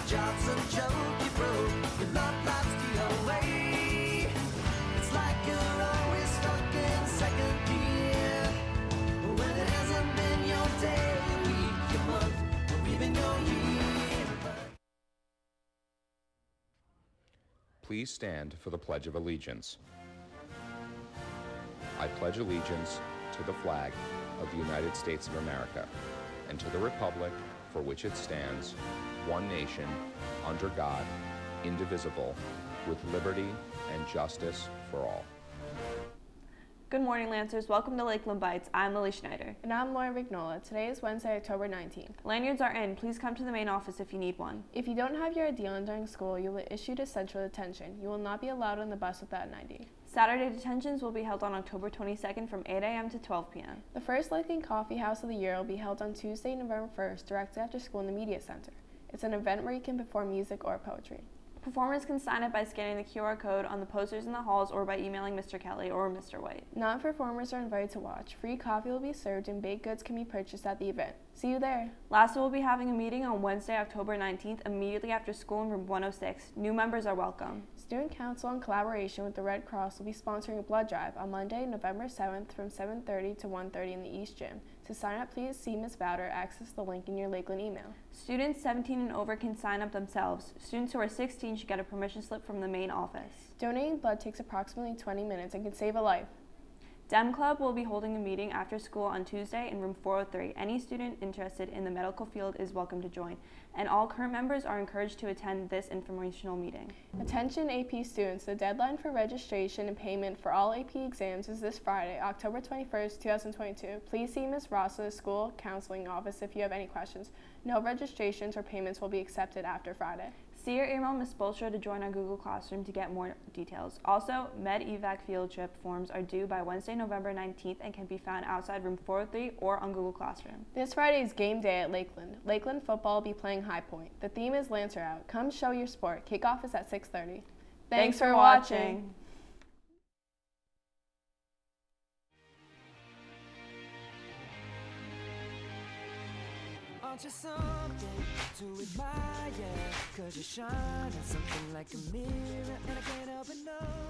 Your job's a joke, you broke. Your love life's the away. It's like you're always stuck in second gear. When it hasn't been your day, your week, your month, or even your year. Please stand for the Pledge of Allegiance. I pledge allegiance to the flag of the United States of America and to the republic for which it stands, one nation, under God, indivisible, with liberty and justice for all. Good morning, Lancers. Welcome to Lakeland Bytes. I'm Lily Schneider. And I'm Lauren Vignola. Today is Wednesday, October 19th. Lanyards are in. Please come to the main office if you need one. If you don't have your ID on during school, you will be issued a central detention. You will not be allowed on the bus without an ID. Saturday detentions will be held on October 22nd from 8 a.m. to 12 p.m. The first Lakeland Coffee House of the year will be held on Tuesday, November 1st, directly after school in the Media Center. It's an event where you can perform music or poetry. Performers can sign up by scanning the QR code on the posters in the halls or by emailing Mr. Kelly or Mr. White. Non-performers are invited to watch. Free coffee will be served and baked goods can be purchased at the event. See you there. LASA will be having a meeting on Wednesday, October 19th, immediately after school in room 106. New members are welcome. Student Council, in collaboration with the Red Cross, will be sponsoring a blood drive on Monday, November 7th from 7:30 to 1:30 in the East Gym. To sign up, please see Ms. Bowder. Access the link in your Lakeland email. Students 17 and over can sign up themselves. Students who are 16 should get a permission slip from the main office. Donating blood takes approximately 20 minutes and can save a life. Dem Club will be holding a meeting after school on Tuesday in room 403. Any student interested in the medical field is welcome to join, and all current members are encouraged to attend this informational meeting. Attention AP students, the deadline for registration and payment for all AP exams is this Friday, October 21st, 2022. Please see Ms. Ross's school counseling office if you have any questions. No registrations or payments will be accepted after Friday. See or email Ms. Bolstra to join our Google Classroom to get more details. Also, Med Evac field trip forms are due by Wednesday, November 19th and can be found outside room 403 or on Google Classroom. This Friday is game day at Lakeland. Lakeland football will be playing High Point. The theme is Lancer Out. Come show your sport. Kickoff is at 6:30. Thanks for watching. Aren't you something to admire? 'Cause you shine at something like a mirror, and I can't help but know